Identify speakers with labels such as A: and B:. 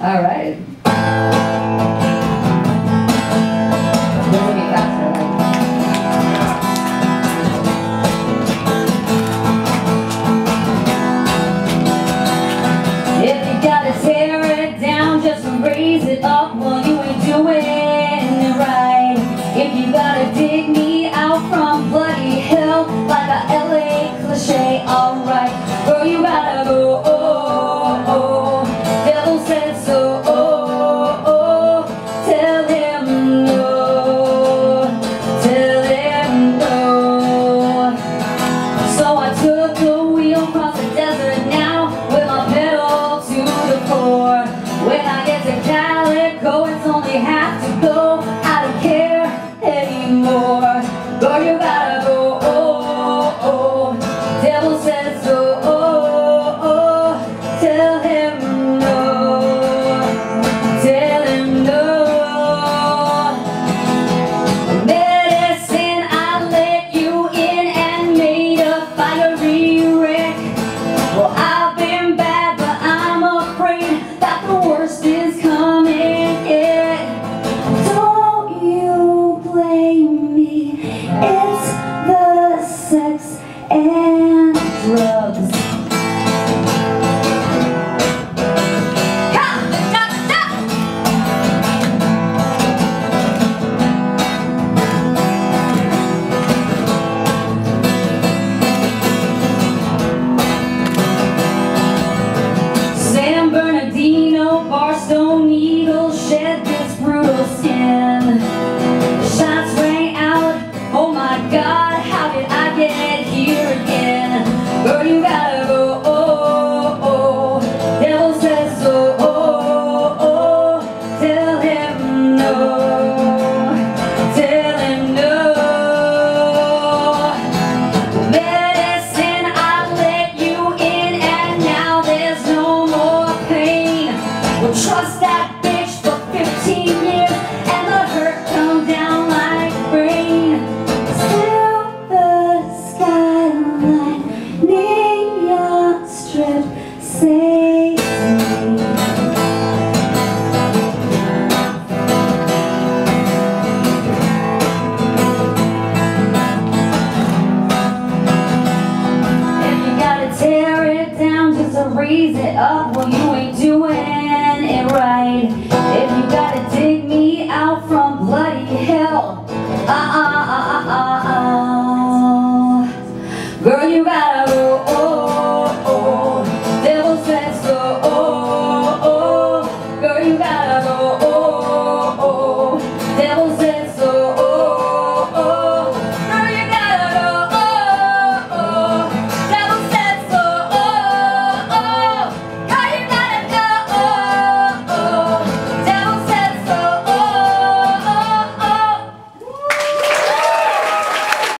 A: All right. This will be faster. If you gotta tear it down just to raise it up, well, you ain't doing it right. If you gotta dig me out from bloody hell like a LA cliche, alright. Girl, you gotta go, oh, oh. Devil said so, oh, oh. Tell him no. Tell him no. So I took the wheel across the desert now with my pedal to the floor. When I get to Calico, it's only half to go. I don't care anymore. Girl, you gotta go, oh, oh. Devil says so, oh, oh. Tell him no. Tell him no. Medicine, I let you in and made a fiery wreck. Well, I've been bad, but I'm afraid that the worst is coming yet. Don't you blame me, it's the sex and drugs. San Bernardino, Barstow needles shed this brutal skin. The shots rang out, oh my God, how did I get here again? Girl, you gotta go, oh, oh. Devil says so, oh, oh. Tell him no. Tell him no. Medicine, I let you in and now there's no more pain. Well, trust that